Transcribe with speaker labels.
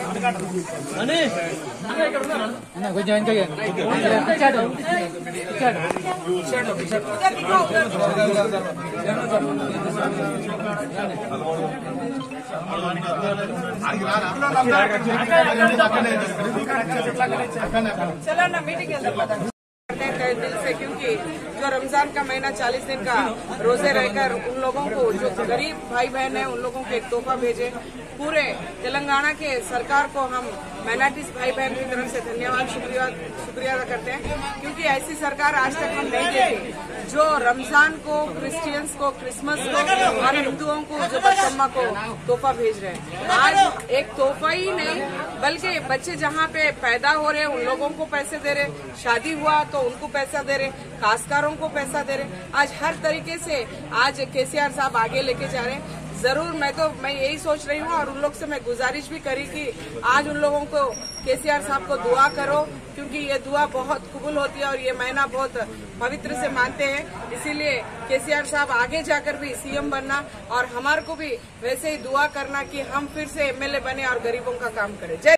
Speaker 1: चलो ना मीटिंग तहे दिल से, क्योंकि जो रमजान का महीना 40 दिन का रोजे रहकर उन लोगों को, जो गरीब भाई बहन है, उन लोगों को एक तोहफा भेजे। पूरे तेलंगाना के सरकार को हम माइनॉरिटीज भाई बहन की तरफ से धन्यवाद शुक्रिया अदा करते हैं, क्योंकि ऐसी सरकार आज तक हम नहीं देखी जो रमजान को, क्रिश्चियंस को, क्रिसमस को और हिंदुओं को जो बच्चम्मा को तोहफा भेज रहे हैं। आज एक तोहफा ही नहीं, बल्कि बच्चे जहाँ पे पैदा हो रहे हैं उन लोगों को पैसे दे रहे, शादी हुआ तो उनको पैसा दे रहे, काश्तकारों को पैसा दे रहे। आज हर तरीके से आज केसीआर साहब आगे लेके जा रहे हैं। जरूर मैं यही सोच रही हूँ और उन लोग से मैं गुजारिश भी करी कि आज उन लोगों को, केसीआर साहब को दुआ करो, क्योंकि ये दुआ बहुत कबूल होती है और ये महीना बहुत पवित्र से मानते हैं। इसीलिए केसीआर साहब आगे जाकर भी सीएम बनना और हमारे को भी वैसे ही दुआ करना कि हम फिर से एमएलए बने और गरीबों का काम करें। जय